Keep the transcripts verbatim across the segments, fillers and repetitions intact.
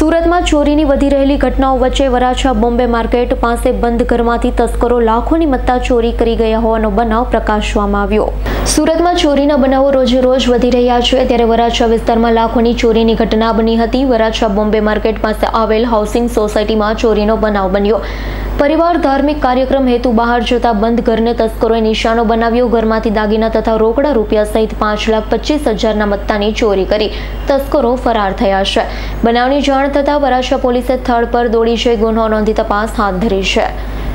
સુરતમાં ચોરીની વધી રહેલી ઘટનાઓ વચ્ચે વરાછા બોમ્બે માર્કેટ પાસે બંધ ઘરમાંથી તસ્કરો લાખોની મત્તા ચોરી કરી ગયા હોવાનો બનાવ પ્રકાશવામાં આવ્યો। સુરતમાં ચોરીના બનાવો રોજે રોજ વધી રહ્યા છે, ત્યારે વરાછા વિસ્તારમાં લાખોની ચોરીની ઘટના બની હતી। વરાછા બોમ્બે માર્કેટ પાસે આવેલ હાઉસિંગ સોસાયટીમાં ચોરીનો બનાવ બન્યો। પરિવાર ધાર્મિક કાર્યક્રમ હેતુ બહાર જતા બંધ ઘરને તસ્કરોએ નિશાનો બનાવ્યો। ઘરમાંથી દાગીના તથા રોકડા રૂપિયા સહિત પાંચ લાખ પચીસ હજારના મત્તાની ચોરી કરી તસ્કરો ફરાર થયા છે। બનાવની જાણ થતા વરાછા પોલીસે સ્થળ પર દોડી જઈ ગુનો નોંધી તપાસ હાથ ધરી છે।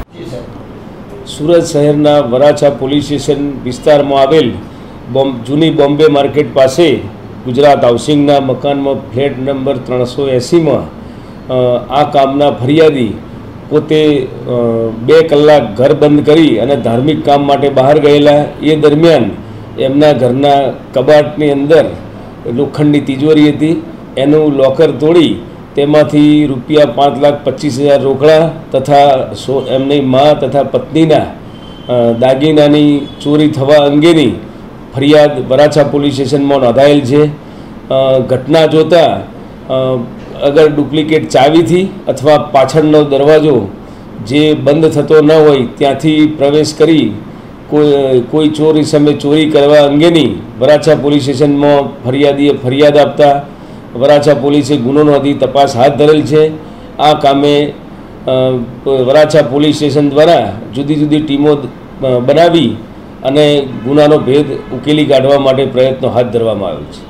સુરત શહેરના વરાછા પોલીસ સ્ટેશન વિસ્તારમાં આવેલ જૂની બોમ્બે માર્કેટ પાસે ગુજરાત હાઉસિંગના મકાનમાં ફ્લેટ નંબર ત્રણસો એંસીમાં આ કામના ફરિયાદી પોતે બે કલાક ઘર બંધ કરી અને ધાર્મિક કામ માટે બહાર ગયેલા। એ દરમિયાન એમના ઘરના કબાટની અંદર લોખંડની તિજોરી હતી, એનું લોકર તોડી તેમાંથી રૂપિયા પાંચ લાખ પચીસ હજાર રોકડા તથા એમની મા તથા પત્નીના દાગીનાની ચોરી થવા અંગેની ફરિયાદ વરાછા પોલીસ સ્ટેશનમાં નોંધાયેલ છે। ઘટના જોતાં અગર ડુપ્લિકેટ ચાવીથી અથવા પાછળનો દરવાજો જે બંધ થતો ન હોય ત્યાંથી પ્રવેશ કરી કોઈ કોઈ ચોરી સામે ચોરી કરવા અંગેની વરાછા પોલીસ સ્ટેશનમાં ફરિયાદીએ ફરિયાદ આપતા વરાછા પોલીસે ગુનો નોંધી તપાસ હાથ ધરેલ છે। આ કામે વરાછા પોલીસ સ્ટેશન દ્વારા જુદી જુદી ટીમો બનાવી અને ગુનાનો ભેદ ઉકેલી કાઢવા માટે પ્રયત્નો હાથ ધરવામાં આવેલ છે।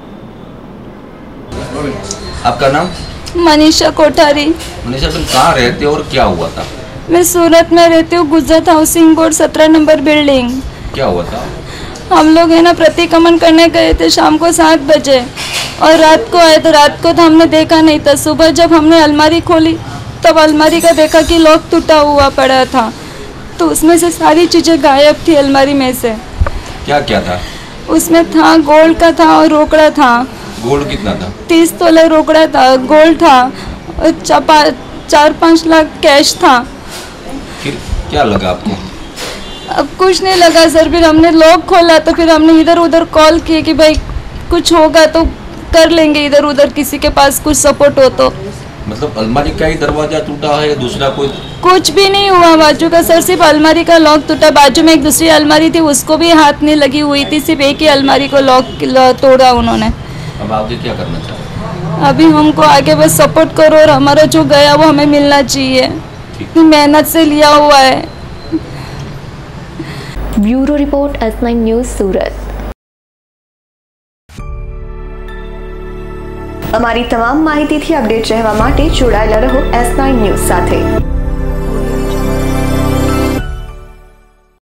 आपका नाम? मनीषा कोठारी। मनीषा, तुम कहाँ रहते हो और क्या हुआ था? मैं सूरत में रहती हूँ, गुजरात हाउसिंग बोर्ड सत्रह नंबर बिल्डिंग। क्या हुआ था? हम लोग है ना प्रतिक्रमण करने गए थे शाम को सात बजे और रात को आए तो रात को तो हमने देखा नहीं था। सुबह जब हमने अलमारी खोली तब अलमारी का देखा कि लॉक टूटा हुआ पड़ा था, तो उसमें से सारी चीज़ें गायब थी अलमारी में से। क्या क्या था उसमें? था गोल्ड का था और रोकड़ा था। गोल्ड कितना था? तीस तोले रोकड़ा था, गोल्ड था और चार पाँच लाख कैश था। फिर क्या लगा आपको? अब कुछ नहीं लगा सर। फिर हमने लॉक खोला तो फिर हमने इधर उधर कॉल किए कि भाई कुछ होगा तो कर लेंगे, इधर उधर किसी के पास कुछ सपोर्ट हो तो। मतलब अलमारी का ही दरवाजा टूटा है या दूसरा कोई? कुछ भी नहीं हुआ बाजू का सर, सिर्फ अलमारी का लॉक टूटा। बाजू में एक दूसरी अलमारी थी, उसको भी हाथ नहीं लगी हुई थी, सिर्फ एक ही अलमारी को लॉक तोड़ा उन्होंने। अब आगे क्या करना चाहते? अभी हमको आगे बस सपोर्ट करो और हमारा जो गया वो हमें मिलना चाहिए, मेहनत से लिया हुआ है। Bureau report S nine news Surat. અમારી તમામ માહિતીથી અપડેટ રહેવા માટે જોડાયેલા રહો એસ નાઇન ન્યૂઝ સાથે।